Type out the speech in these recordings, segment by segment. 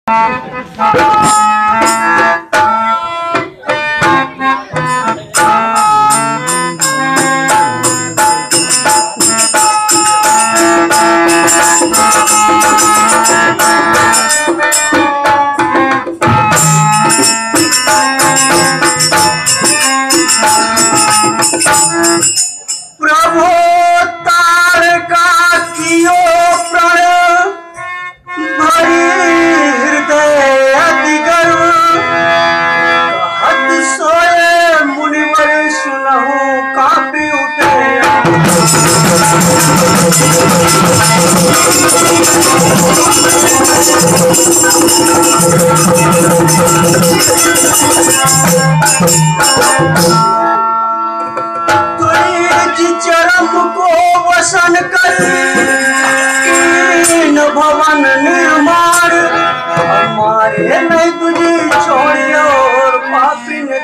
प्रभु तारका कियो प्रण भरी हृदय अति गर्व हद सोए मुनिवर सुनहु कापी उठे। चरम को वसन कर भवन निर्माण हमारे नहीं तुझे छोड़ियो और पापी ने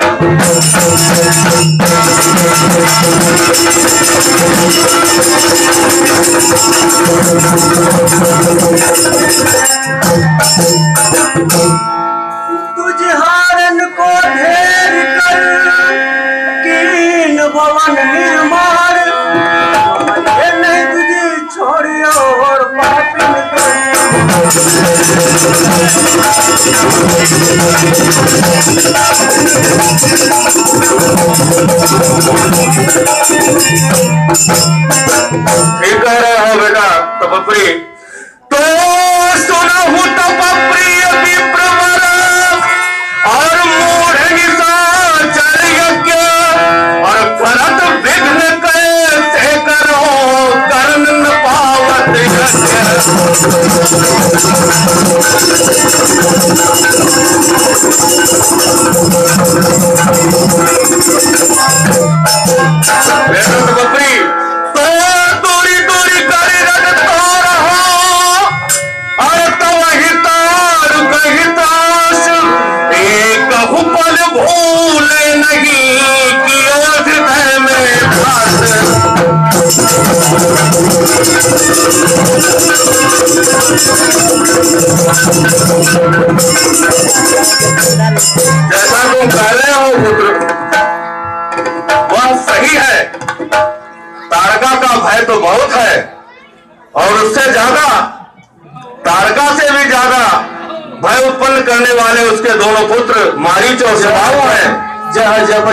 तुझे हारन को ढेर कर कीन भवन निर्माण नहीं तुझे छोड़ियो और पापी ठीक कह रहे हो बेटा तपप्री। तो सुना हूँ तपप्री अति प्रवर और मूढ़ निशाचर यज्ञ और करत विघ्न कैसे करो कर्ण न पावत तपप्री। तो दूरी दूरी करी रट तो रहो और तब हितार कहिताश एक पल भूले नहीं कि हृदय में बात। जैसा तुम कह रहे हो पुत्र वह सही है। तारका का भय तो बहुत है और उससे ज्यादा तारका से भी ज्यादा भय उत्पन्न करने वाले उसके दोनों पुत्र मारीच और स्वभाव हैं। जह जब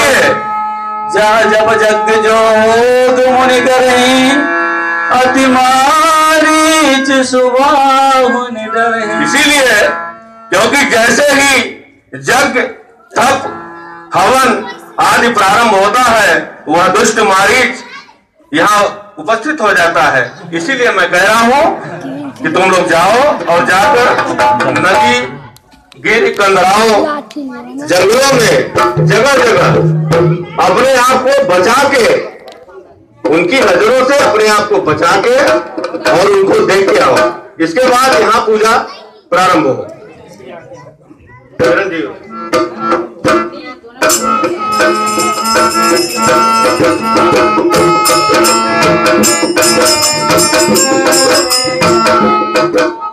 जग जोग मुनि करही अति मारीच सुबाहु निडरहि। इसीलिए क्योंकि जैसे ही यज्ञ तप हवन आदि प्रारंभ होता है वह दुष्ट मारीच यहाँ उपस्थित हो जाता है। इसीलिए मैं कह रहा हूँ कि तुम लोग जाओ और जाकर नदी गिर कंदराओं जंगलों में जगह जगह अपने आप को बचा के उनकी नजरों से अपने आप को बचा के और उनको देख के आओ। इसके बाद यहाँ पूजा प्रारंभ हो। जी